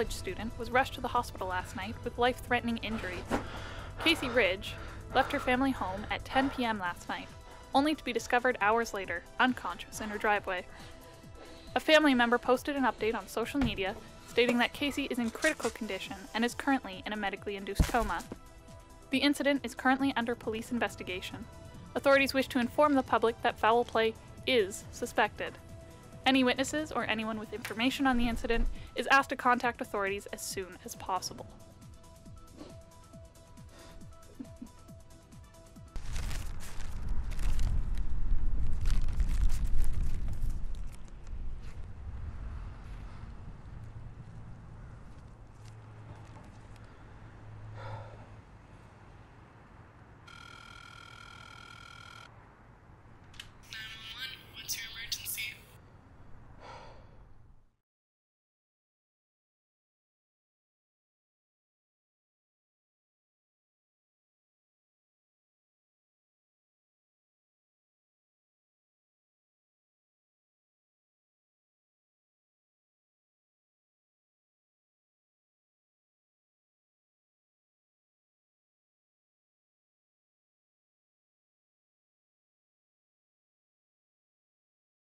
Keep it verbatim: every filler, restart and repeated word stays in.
college student was rushed to the hospital last night with life-threatening injuries. Casey Ridge left her family home at ten p m last night, only to be discovered hours later, unconscious in her driveway. A family member posted an update on social media stating that Casey is in critical condition and is currently in a medically induced coma. The incident is currently under police investigation. Authorities wish to inform the public that foul play is suspected. Any witnesses or anyone with information on the incident is asked to contact authorities as soon as possible.